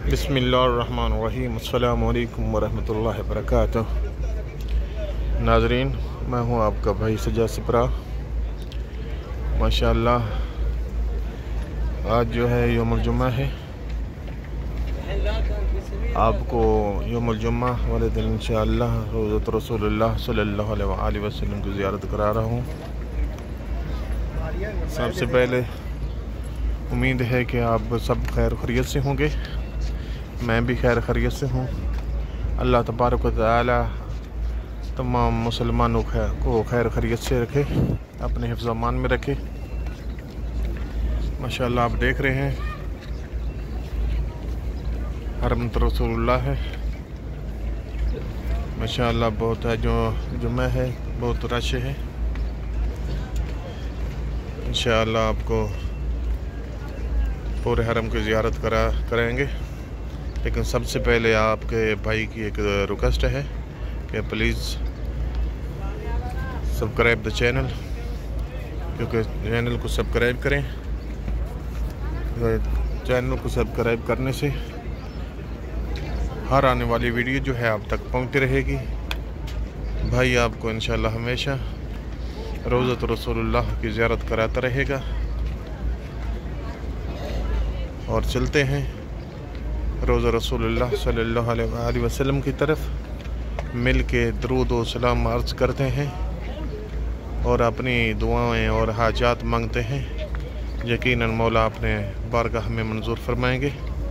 बिस्मिल्लाहिर्रहमानिर्रहीम। अस्सलामु अलैकुम वरहमतुल्लाहि वबरकातुह। नाज़रीन, मैं हूँ आपका भाई सजा सिपरा। माशाअल्लाह, आज जो है यौमुल जुम्मा है। आपको यौमुल जुम्मा वाले दिन इंशाअल्लाह रोज़त रसूलुल्लाह सल्लल्लाहु अलैहि वसल्लम की ज़ियारत करा रहा हूँ। सबसे पहले उम्मीद है कि आप सब खैर खैरियत से होंगे। मैं भी खैर खैरियत से हूँ। अल्लाह तबारक व तआला तमाम मुसलमानों को खैर खैरियत से रखे, अपने हिफ्ज़ अमान में रखे। माशाअल्लाह, आप देख रहे हैं हरम रसूलुल्लाह है। माशाअल्लाह बहुत है, जो जुम्मा है बहुत रश है। इंशाअल्लाह आपको पूरे हरम की ज़ियारत करेंगे। लेकिन सबसे पहले आपके भाई की एक रिक्वेस्ट है कि प्लीज़ सब्सक्राइब द चैनल, क्योंकि चैनल को सब्सक्राइब करें। चैनल को सब्सक्राइब करने से हर आने वाली वीडियो जो है आप तक पहुंचती रहेगी। भाई आपको इंशाल्लाह हमेशा रोज़त रसूलुल्लाह की ज़ियारत कराता रहेगा। और चलते हैं रोज़ा रसूलुल्लाह सल्लल्लाहु अलैहि वसल्लम की तरफ, मिल के दरूद व सलाम अर्ज़ करते हैं और अपनी दुआएं और हाजात मांगते हैं। यकीनन मौला अपने बारगाह में मंजूर फरमाएंगे।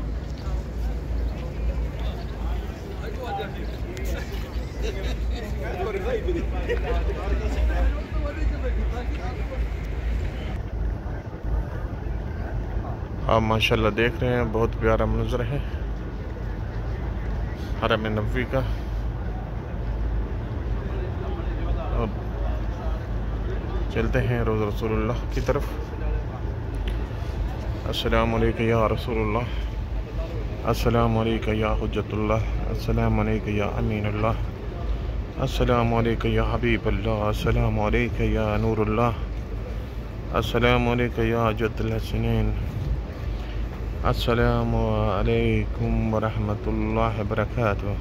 आप माशाल्लाह देख रहे हैं, बहुत प्यारा मंजर है हरम नबवी का। अब चलते हैं रोज़ा रसूलुल्लाह की तरफ। अस्सलामु अलैका या रसूलुल्लाह, अस्सलामु अलैका या हुज्जतुल्लाह, अस्सलामु अलैका या अमीनुल्लाह, अस्सलामु अलैका या हबीबुल्लाह, अस्सलामु अलैका या नूरुल्लाह, अस्सलामु अलैका या जद्दुल हसनैन, अस्सलामु अलैकुम वरहमतुल्लाहि वबरकातुह।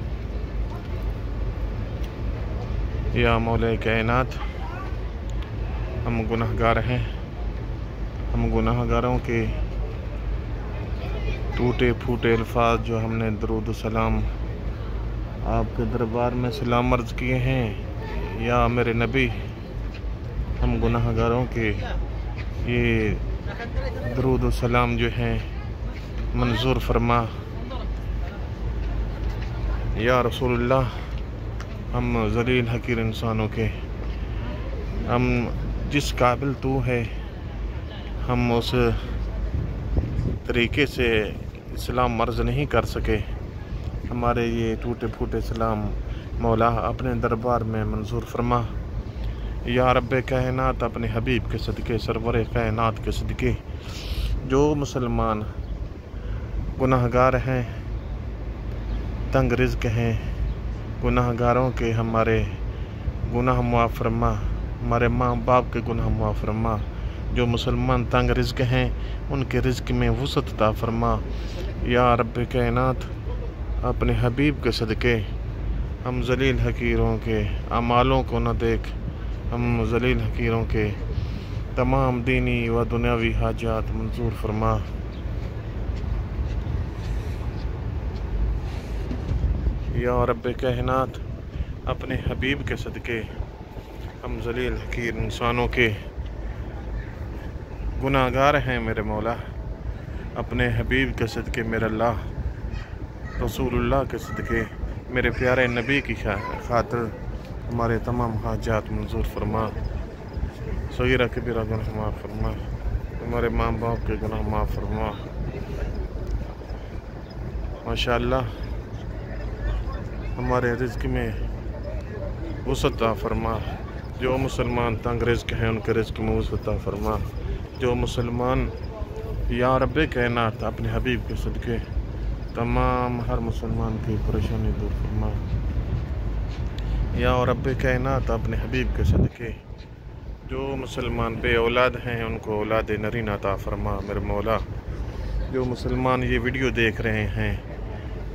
या मौला कायनात, हम गुनाहगार हैं। हम गुनाहगारों के टूटे फूटे अल्फाज जो हमने दरूद सलाम आपके दरबार में सलाम अर्ज़ किए हैं, या मेरे नबी, हम गुनाहगारों के ये दरूद सलाम जो हैं मंजूर फरमा। या रसूलुल्लाह, हम ज़लील हकीर इंसानों के, हम जिस काबिल तू है, हम उस तरीके से इस्लाम अर्ज़ नहीं कर सके। हमारे ये टूटे फूटे सलाम मौला अपने दरबार में मंजूर फरमा। या रब्बे कायनात, अपने हबीब के सदक़े, सरवर कायनात के सदक़े, जो मुसलमान गुनाहगार हैं, तंग रिज़्क़ हैं, गुनाहगारों के हमारे गुनाह माफ़ फरमा, हमारे माँ बाप के गुनाह माफ़ फरमा। जो मुसलमान तंग रिज़्क़ हैं, उनके रिज़्क़ में वुसअत अता फरमा। या रब्बे कायनात, अपने हबीब के सदक़े, हम ज़लील हकीरों के अमालों को न देख, हम ज़लील हकीरों के तमाम दीनी व दुनियावी हाजात मंजूर फरमा। या रब्बे कायनात, अपने हबीब के सदक़े, हम ज़लील हकीर इंसानों के गुनाहगार हैं मेरे मौला। अपने हबीब के सदक़े, मेरे अल्लाह रसूलुल्लाह के सदक़े, मेरे प्यारे नबी की खातिर हमारे तमाम हाजात मंजूर फरमा। सगीरा कबीरा गुनाह माफ़ फरमा, हमारे माँ बाप के गुनाह माफ़ फरमा। माशाअल्लाह, हमारे रिज़्क़ में वुसअत अता फरमा। जो मुसलमान तंग रिज़्क़ हैं, उनके रिज़्क़ में वुसअत अता फरमा। जो मुसलमान, या रब्बे कायनात, अपने हबीब के सदक़े तमाम हर मुसलमान की परेशानी दूर फरमा। या रब्बे कायनात, अपने हबीब के सदक़े जो मुसलमान बे औलाद हैं, उनको औलाद नरीना अता फरमा मेरे मौला। जो मुसलमान ये वीडियो देख रहे हैं,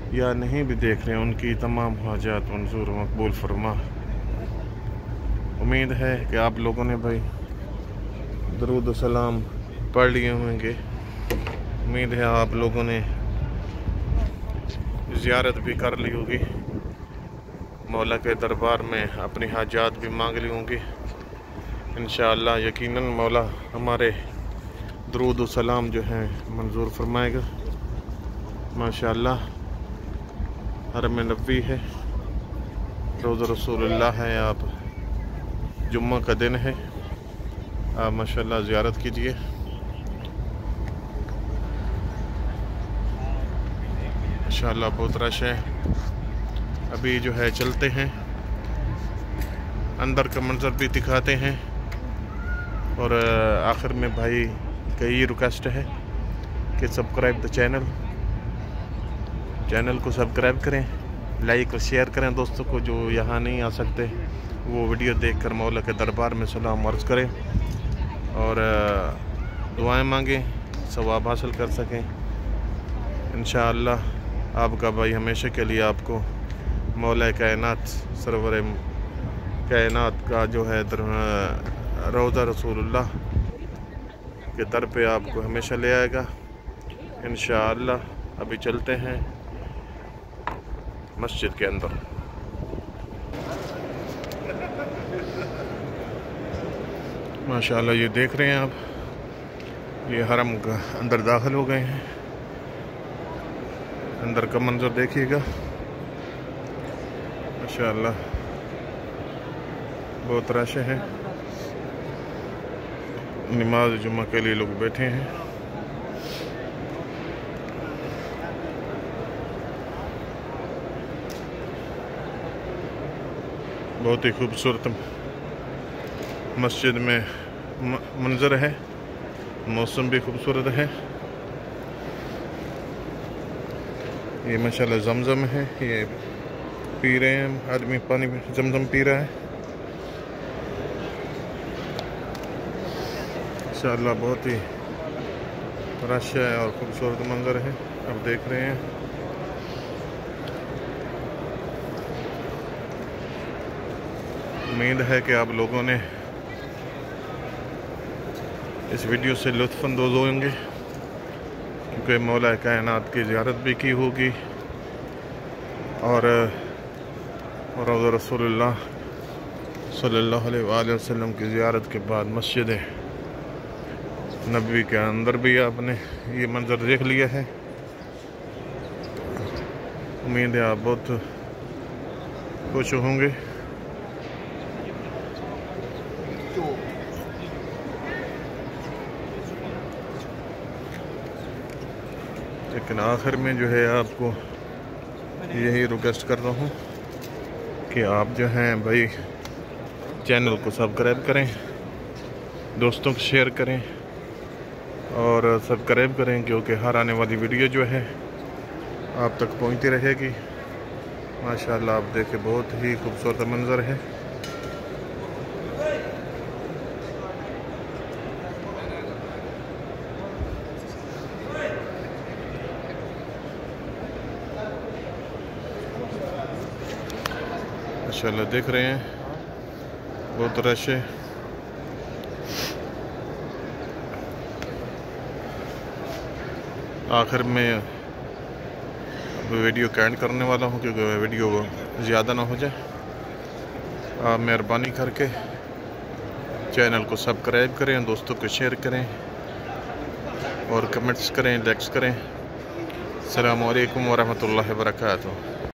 या नहीं भी देख रहे हैं, उनकी तमाम हाजात मंजूर मकबूल फरमा। उम्मीद है कि आप लोगों ने भाई दरूद सलाम पढ़ लिए होंगे। उम्मीद है आप लोगों ने ज़ियारत भी कर ली होगी, मौला के दरबार में अपनी हाजात भी मांग ली होंगी। इंशाअल्लाह यकीनन मौला हमारे दरूद सलाम जो हैं मंजूर फरमाएगा। माशाअल्लाह हरम नबी है, रोज़ा रसूलुल्लाह है, आप जुम्मा का दिन है, आप माशाअल्लाह ज़ियारत कीजिए। माशाअल्लाह बहुत रश है। अभी जो है चलते हैं, अंदर का मंजर भी दिखाते हैं। और आखिर में भाई का ये रिक्वेस्ट है कि सब्सक्राइब द चैनल को सब्सक्राइब करें, लाइक और शेयर करें। दोस्तों को जो यहाँ नहीं आ सकते वो वीडियो देखकर मौला के दरबार में सलाम अर्ज़ करें और दुआएं मांगें, सवाब हासिल कर सकें। इंशाअल्लाह आपका भाई हमेशा के लिए आपको मौला कायनात सरवर कायनात का जो है रोज़ा रसूलुल्लाह के दर पे आपको हमेशा ले आएगा इंशाअल्लाह। अभी चलते हैं मस्जिद के अंदर। माशाअल्लाह ये देख रहे हैं आप, ये हरम का अंदर दाखिल हो गए हैं। अंदर का मंजर देखिएगा, माशाअल्लाह बहुत रश है। नमाज जुम्मा के लिए लोग बैठे हैं। बहुत ही खूबसूरत मस्जिद में मंजर है, मौसम भी खूबसूरत है। ये माशाल्लाह जमजम है, ये पी रहे हैं, आदमी पानी जमजम पी रहा है। इंशाअल्लाह बहुत ही रश है और खूबसूरत मंजर है, आप देख रहे हैं। उम्मीद है कि आप लोगों ने इस वीडियो से लुत्फ़अंदोज़ होंगे, क्योंकि मौला कायनात की ज़ियारत भी की होगी और रोज़ा रसूलुल्लाह सल्लल्लाहु अलैहि वसल्लम की ज़ियारत के बाद मस्जिद नबी के अंदर भी आपने ये मंजर देख लिया है। उम्मीद है आप बहुत खुश होंगे। लेकिन आखिर में जो है आपको यही रिक्वेस्ट कर रहा हूँ कि आप जो हैं भाई चैनल को सब्सक्राइब करें, दोस्तों को शेयर करें और सब्सक्राइब करें, क्योंकि हर आने वाली वीडियो जो है आप तक पहुंचती रहेगी। माशाअल्लाह आप देखें बहुत ही खूबसूरत मंजर है। माशाअल्लाह देख रहे हैं बहुत रश है। आखिर में अब वीडियो का एंड करने वाला हूँ, क्योंकि वीडियो ज़्यादा ना हो जाए। आप मेहरबानी करके चैनल को सब्सक्राइब करें, दोस्तों को शेयर करें और कमेंट्स करें, लाइक्स करें। अस्सलामु अलैकुम व रहमतुल्लाहि व बरकातुहू।